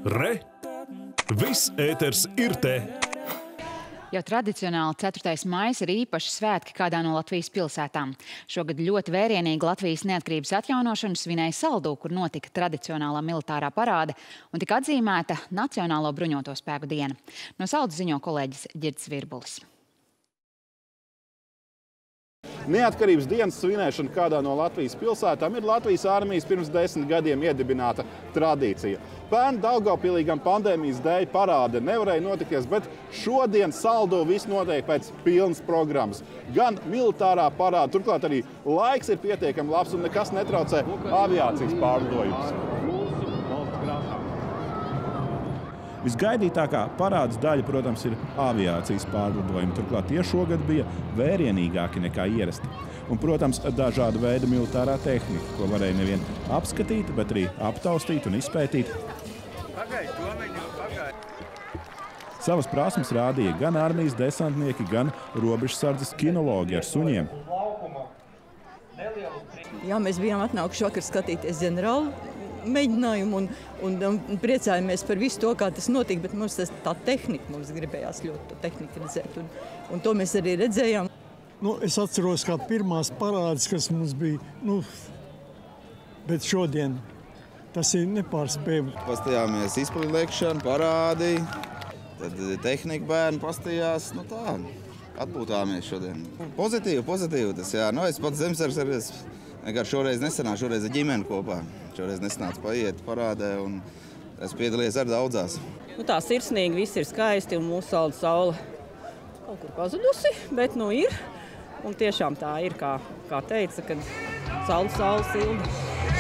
Re! Viss ēters ir te! Jau tradicionāli 4. maijs ir īpaši svētki kādā no Latvijas pilsētām. Šogad ļoti vērienīgi Latvijas neatkarības atjaunošanu svinēja Saldū, kur notika tradicionālā militārā parāde un tika atzīmēta Nacionālo bruņoto spēku diena. No Saldus ziņo kolēģis Ģirds Virbulis. Neatkarības dienas svinēšana kādā no Latvijas pilsētām ir Latvijas armijas pirms 10 gadiem iedibināta tradīcija. Pērn Daugavpilī pandēmijas dēļ parāde nevarēja notikties, bet šodien Saldū viss notiek pēc pilnas programmas. Gan militārā parāde, turklāt arī laiks ir pietiekami labs un nekas netraucē aviācijas pārlidojumus. Visgaidītākā parādes daļa, protams, ir aviācijas pārlidojumi. Turklāt tie šogad bija vērienīgāki nekā ierasti. Un, protams, dažāda veida militārā tehnika, ko varēja nevien apskatīt, bet arī aptaustīt un izpētīt. Savas prasmes rādīja gan armijas desantnieki, gan robežsardzes kinologi ar suņiem. Jā, mēs bijām atnākuši vakar skatīties ģenerālu mēģinājumu un priecājamies par visu to, kā tas notika, bet mums tā tehnika, mums gribējās ļoti to tehniku redzēt, un to mēs arī redzējām. Es atceros kā pirmās parādes, kas mums bija, bet šodien tas ir nepārspējami. Pastījāmies izpildlēkšanu, parādi, tad tehnika bērni pastījās, tā, atpūtāmies šodien. Pozitīvi tas, jā, es pats zemsargs arī vienkārši šoreiz nesanācu, šoreiz ar ģimeni kopā. Šoreiz nesanāca paiet parādē un es piedalījies ar daudzās. Tā sirsnīgi, viss ir skaisti un mūsu Saldu saule kaut kur pazudusi, bet ir. Un tiešām tā ir, kā teica, kad Saldu saule silda.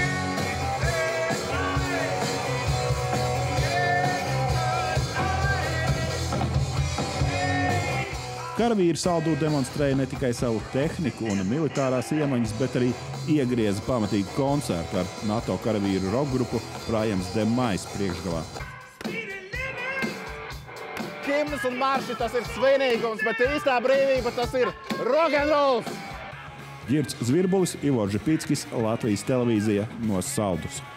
Karavīri Saldū demonstrēja ne tikai savu tehniku un militārās iemaņas, bet arī iegrieza pamatīgu koncertu ar NATO karavīru rokgrupu Prājams de Mais priekšgalā. Himnas un marši, tas ir svinīgums, bet īstā brīvība tas ir rokenrols! Ģirds Virbulis, Ivo Žepickis, Latvijas televīzija no Saldus.